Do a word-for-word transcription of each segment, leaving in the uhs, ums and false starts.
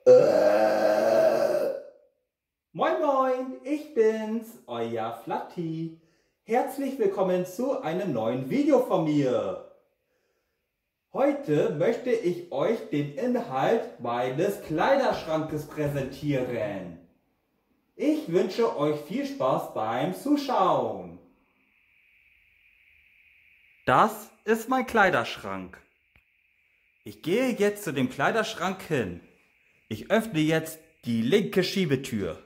Äh. Moin moin, ich bin's, euer Flatti. Herzlich willkommen zu einem neuen Video von mir. Heute möchte ich euch den Inhalt meines Kleiderschrankes präsentieren. Ich wünsche euch viel Spaß beim Zuschauen. Das ist mein Kleiderschrank. Ich gehe jetzt zu dem Kleiderschrank hin. Ich öffne jetzt die linke Schiebetür.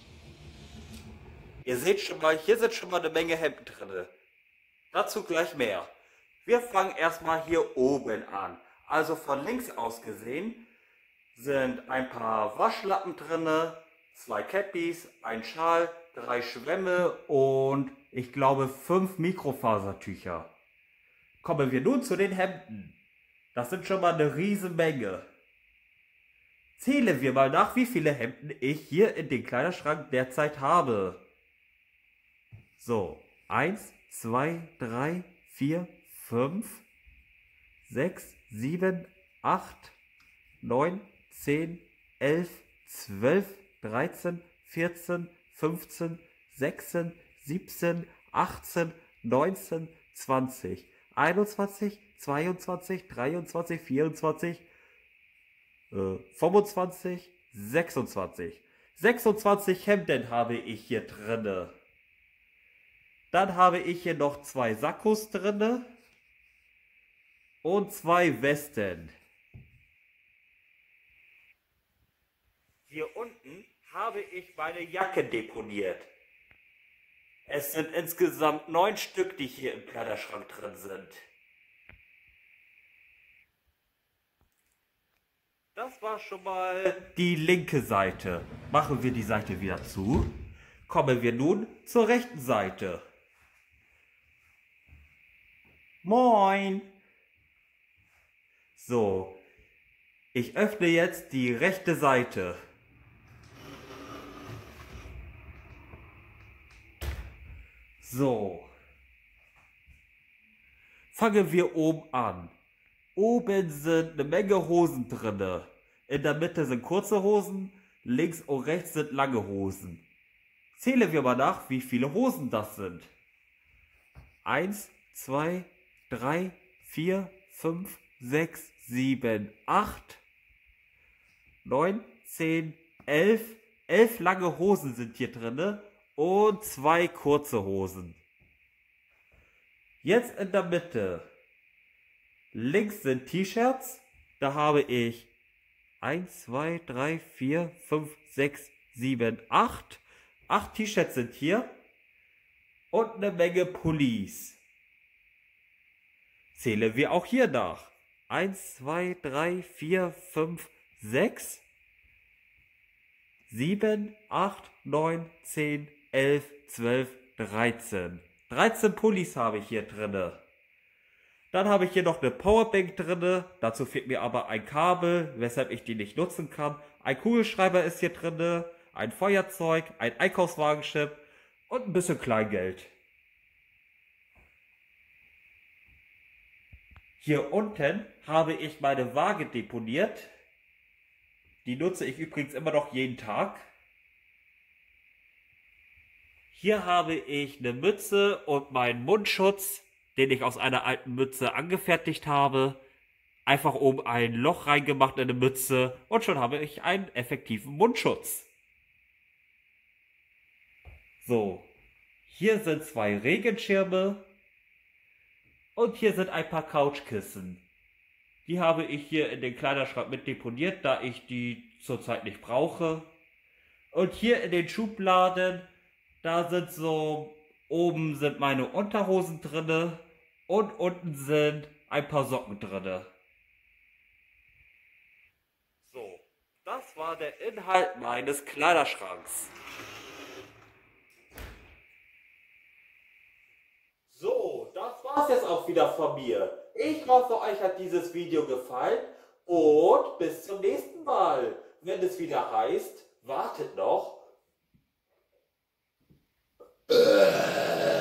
Ihr seht schon mal, hier sind schon mal eine Menge Hemden drin. Dazu gleich mehr. Wir fangen erstmal hier oben an. Also von links aus gesehen sind ein paar Waschlappen drin, zwei Cappies, ein Schal, drei Schwämme und ich glaube fünf Mikrofasertücher. Kommen wir nun zu den Hemden. Das sind schon mal eine riesen Menge. Zählen wir mal nach, wie viele Hemden ich hier in den Kleiderschrank derzeit habe. So, eins, zwei, drei, vier, fünf, sechs, sieben, acht, neun, zehn, elf, zwölf, dreizehn, vierzehn, fünfzehn, sechzehn, siebzehn, achtzehn, neunzehn, zwanzig, einundzwanzig, zweiundzwanzig, dreiundzwanzig, vierundzwanzig, fünfundzwanzig, sechsundzwanzig. sechsundzwanzig Hemden habe ich hier drinne. Dann habe ich hier noch zwei Sakkos drinne und zwei Westen. Hier unten habe ich meine Jacken deponiert. Es sind insgesamt neun Stück, die hier im Kleiderschrank drin sind. Das war schon mal die linke Seite. Machen wir die Seite wieder zu. Kommen wir nun zur rechten Seite. Moin! So, ich öffne jetzt die rechte Seite. So. Fangen wir oben an. Oben sind eine Menge Hosen drin. In der Mitte sind kurze Hosen, links und rechts sind lange Hosen. Zählen wir mal nach, wie viele Hosen das sind. eins, zwei, drei, vier, fünf, sechs, sieben, acht, neun, zehn, elf. elf lange Hosen sind hier drin und zwei kurze Hosen. Jetzt in der Mitte. Links sind T-Shirts, da habe ich eins, zwei, drei, vier, fünf, sechs, sieben, acht. acht T-Shirts sind hier und eine Menge Pullis. Zählen wir auch hier nach. eins, zwei, drei, vier, fünf, sechs, sieben, acht, neun, zehn, elf, zwölf, dreizehn. dreizehn Pullis habe ich hier drinne. Dann habe ich hier noch eine Powerbank drinne. Dazu fehlt mir aber ein Kabel, weshalb ich die nicht nutzen kann. Ein Kugelschreiber ist hier drinne, ein Feuerzeug, ein Einkaufswagenchip und ein bisschen Kleingeld. Hier unten habe ich meine Waage deponiert. Die nutze ich übrigens immer noch jeden Tag. Hier habe ich eine Mütze und meinen Mundschutz, den ich aus einer alten Mütze angefertigt habe. Einfach oben ein Loch reingemacht in eine Mütze und schon habe ich einen effektiven Mundschutz. So, hier sind zwei Regenschirme und hier sind ein paar Couchkissen. Die habe ich hier in den Kleiderschrank mit deponiert, da ich die zurzeit nicht brauche. Und hier in den Schubladen, da sind so, oben sind meine Unterhosen drinne. Und unten sind ein paar Socken drinne. So, das war der Inhalt meines Kleiderschranks. So, das war's jetzt auch wieder von mir. Ich hoffe, euch hat dieses Video gefallen und bis zum nächsten Mal, wenn es wieder heißt, wartet noch. Äh.